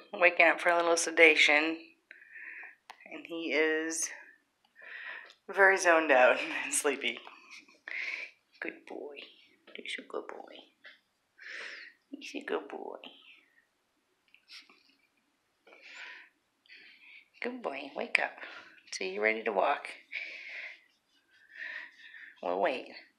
waking up for a little sedation. And he is very zoned out and sleepy. Good boy. He's a good boy. He's a good boy. Good boy. Wake up. So you're ready to walk. We'll wait.